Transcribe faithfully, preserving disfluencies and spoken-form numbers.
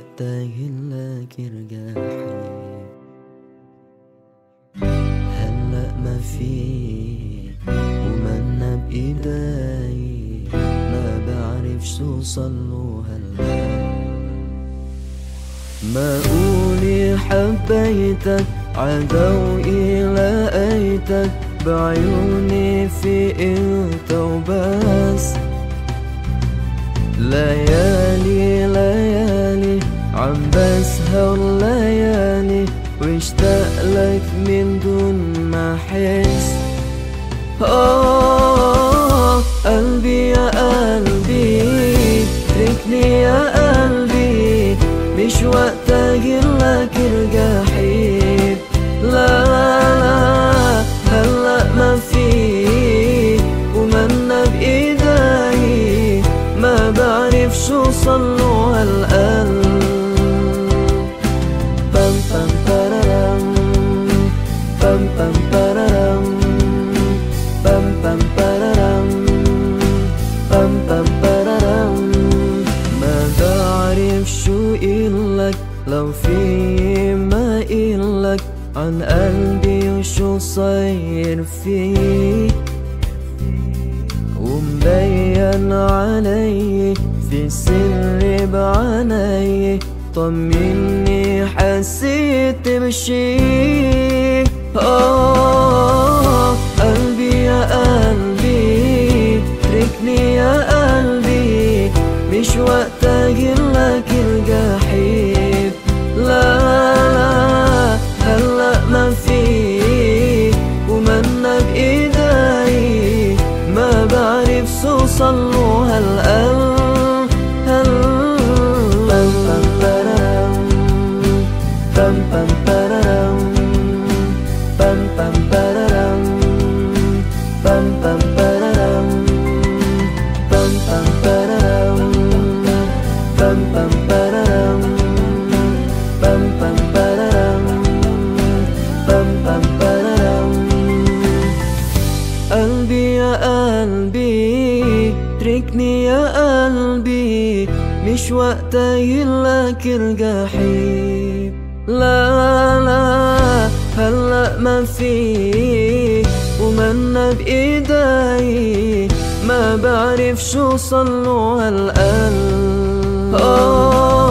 تايهلك ارجعي. هلأ ما في ومنا بإيدي، ما بعرف شو صلوا هلأ. ما قولي حبيتك عدوئي لقيتك، بعيوني في انت وبس. ليالي ليالي عم بسهر ليالي، واشتاق لك من دون ما احس. آه قلبي يا قلبي اتركني يا قلبي، مش وقت اقلك ارجع حيد. لا لا هلأ ما في ومنا بإيدي، ما بعرف شو صلوا هالقلب. بام بام بررم بام بام بررم بام بام بررم بام بام بررم. ما بعرف شو إلك لو في ما إلك عن قلبي وشو صاير فيه، ومبين علي في سر بعيني. طمني حسيت بشي. آه قلبي يا قلبي اتركني يا قلبي، مش وقت اقلك ارجع حيد. لا لا هلأ ما في ومنا بإيدي، ما بعرف شو صلوا هالقلب. بام بام بررم بام بام بررم بام بام بررم بام بام بررم بام بام بررم بام بام بررم بام بام بررم. قلبي يا قلبي اتركني يا قلبي، مش وقت اقلك ارجع حيد. لا لا هلأ ما في ومنا بإيدي، ما بعرف شو صلوا هالقلب.